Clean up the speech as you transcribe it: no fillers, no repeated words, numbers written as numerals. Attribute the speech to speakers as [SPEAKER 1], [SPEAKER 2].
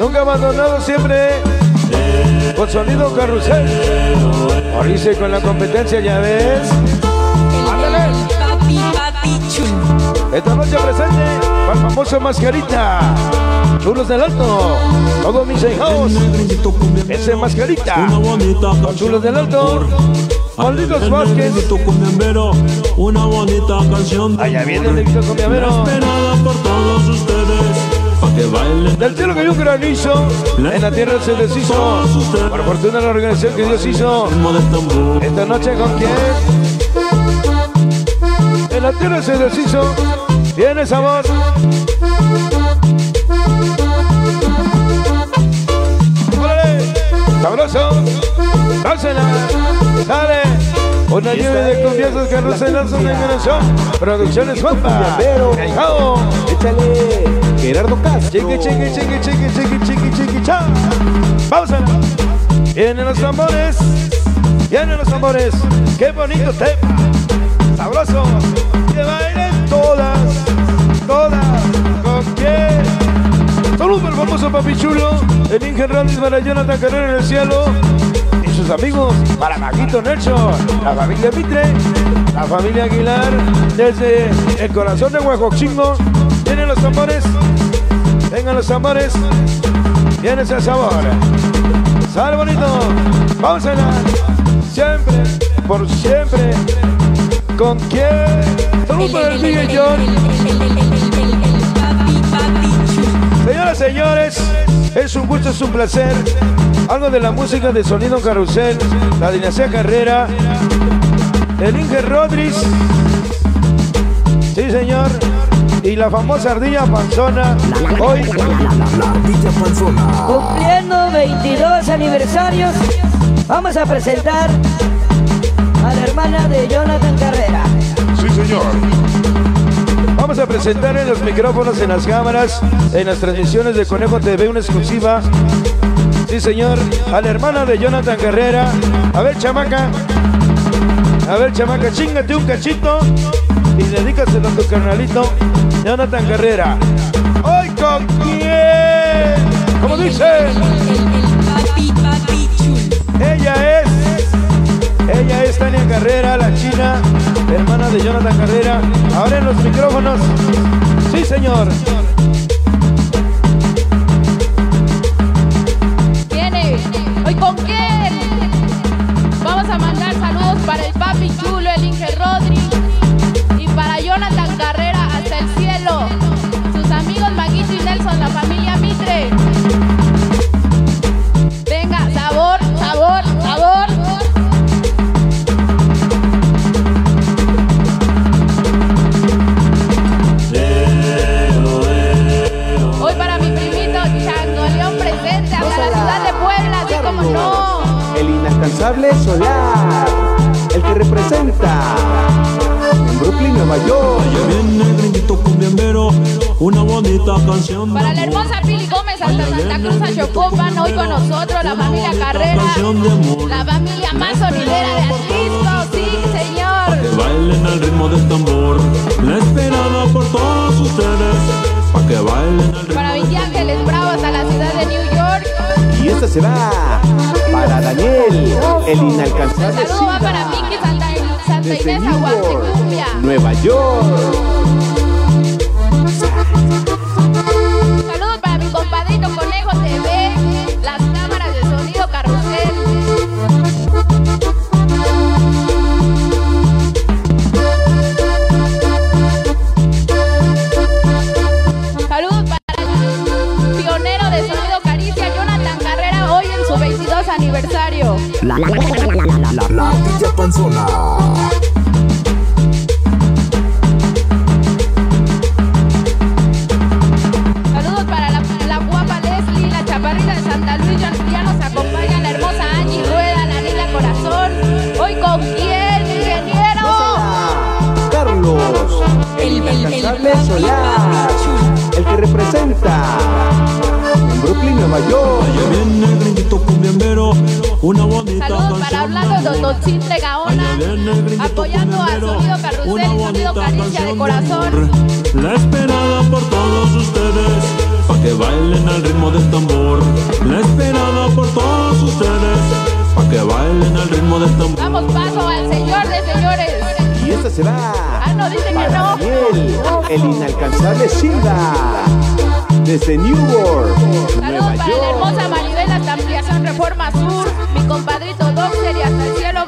[SPEAKER 1] nunca abandonado, siempre con sonido carrusel. Orice con la competencia, ya ves. ¡Ándale! Esta noche presente para el famoso Mascarita. Chulos del Alto, todos mis hijos. Ese Mascarita, los Chulos del Alto. Malditos Vázquez.
[SPEAKER 2] Una bonita canción.
[SPEAKER 1] Allá viene el Negrito Combiamero.
[SPEAKER 2] Esperada por todos ustedes. Pa' que bailen.
[SPEAKER 1] Del cielo cayó un granizo, en la tierra se deshizo. Por fortuna la organización que Dios hizo. Esta noche con quién. En la tierra se deshizo. Tiene sabor. ¡Órale! Sabroso. Dásela. Sale. Una lluvia de confianzas que no se lanza una generación. Producciones Juanpa.
[SPEAKER 3] Échale. Gerardo Castro.
[SPEAKER 1] Chiqui, cha. Pausa. Vienen los tambores. Vienen los tambores. Qué bonito tema. Sabroso. Que bailen todas. ¿Con quién? Saludos para el famoso Papi Chulo. El Inge Rodríguez para Jonathan Carrera en el cielo. Y sus amigos para Maguito Nelson. La familia Mitre. La familia Aguilar. Desde el corazón de Huejochingo. Vienen los tambores. Vengan los tambores. Viene ese sabor. Sale bonito. Vamos a bailar. Siempre, por siempre. ¿Con quién? Saludos para el DJ John. Señoras, señores, es un gusto, es un placer. Algo de la música de Sonido Carrusel, la dinastía Carrera, el Inge Rodríguez. Sí, señor. Y la famosa Ardilla Panzona. Hoy
[SPEAKER 3] La Ardilla Panzona.
[SPEAKER 4] Cumpliendo 22 aniversarios, vamos a presentar a la hermana de Jonathan Carrera.
[SPEAKER 1] sí, señor. Vamos a presentar en los micrófonos, en las cámaras, en las transmisiones de Conejo TV, una exclusiva. Sí, señor, a la hermana de Jonathan Carrera. A ver, chamaca, chíngate un cachito y dedícaselo a tu carnalito, Jonathan Carrera. ¡Hoy con quién! Como dice, ella es Tania Carrera, la china, hermana de Jonathan Carrera. Ahora en los micrófonos. Sí, señor.
[SPEAKER 5] Viene. ¿Hoy con quién? Vamos a mandar saludos para el Papi Chulo, el Inge Rodríguez, y para Jonathan Carrera hasta el cielo. Sus amigos Maguito y Nelson, la familia Mitre. Venga, sabor, sabor, sabor. Hoy para mi primito Chango León presente hasta la ciudad de Puebla, así como no.
[SPEAKER 3] El inalcanzable Solar, el que representa en Brooklyn, Nueva York.
[SPEAKER 2] Allá viene el gringuito cumbiambero, una bonita canción.
[SPEAKER 5] Para la hermosa Pili Gómez hasta Santa Cruz, a Chocopan, hoy con nosotros la familia Carrera, la familia más sonidera de Atlisco, sí señor.
[SPEAKER 2] Que bailen al ritmo del tambor, la esperada por todos ustedes. Pa' que bailen al ritmo.
[SPEAKER 5] Para Villa Ángeles Bravo hasta la ciudad de New York.
[SPEAKER 3] Y esta se va para Daniel, el inalcanzable.
[SPEAKER 5] El saludo va para Miki Santa Inés Aguante Cumbia.
[SPEAKER 3] Nueva York.
[SPEAKER 5] Saludos para mi compadrito Conejo TV, las cámaras de Sonido Carrusel. Saludos para el pionero de Sonido Caricia, Jonathan Carrera, hoy en su 22 aniversario.
[SPEAKER 3] La Ardilla Panzona.
[SPEAKER 5] Saludos para la guapa Leslie, la chaparrita de Santa Luis, ya nos acompaña la hermosa Angie Rueda, la niña Corazón. Hoy con quién, ingeniero.
[SPEAKER 3] Carlos, el inalcanzable Solar, el que representa en Brooklyn, Nueva York.
[SPEAKER 2] Allá viene el gringuito cumbiambero, una bonita
[SPEAKER 5] Saludos para Hablando de Dochín de Gaona, apoyando a Sonido Carrusel y Sonido Caricia de Corazón.
[SPEAKER 2] La esperada por todos ustedes. Pa' que bailen al ritmo del tambor. La esperada por todos ustedes, pa' que bailen al ritmo del tambor.
[SPEAKER 5] Damos paso al señor de señores.
[SPEAKER 3] Y esta será
[SPEAKER 5] No, dice que
[SPEAKER 3] para
[SPEAKER 5] no.
[SPEAKER 3] Daniel, el inalcanzable Silva, desde Newark,
[SPEAKER 5] Saludos
[SPEAKER 3] Nueva
[SPEAKER 5] para la
[SPEAKER 3] York.
[SPEAKER 5] hermosa Maribel hasta Ampliación Reforma Sur. Mi compadrito Doxer y hasta el cielo